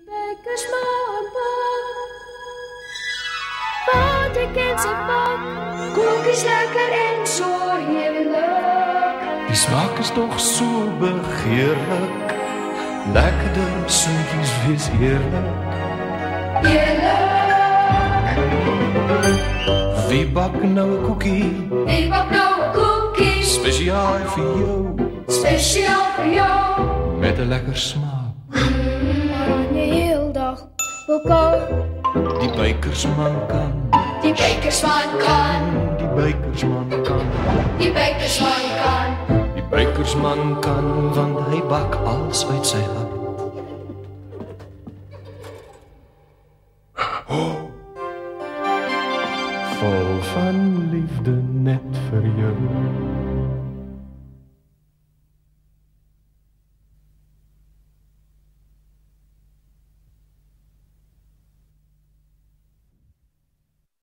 Bikersman bak. Vader kent zijn vak. Koek is lekker en zo heerlijk. Die smaak is toch zo begeerlijk. Lekkerder zoetjes vis heerlijk. Wie bakt nou een koekie? Wie bakt nou een koekie? Speciaal voor jou. Speciaal voor jou. Met een lekker smaak. Maar de hele dag wel koud. Die Bikersman kan. Die Bikersman kan. Die Bikersman kan. Die Bikersman kan. Die Bikersman kan, want hij bakt alles uit zijn hart. Vol van liefde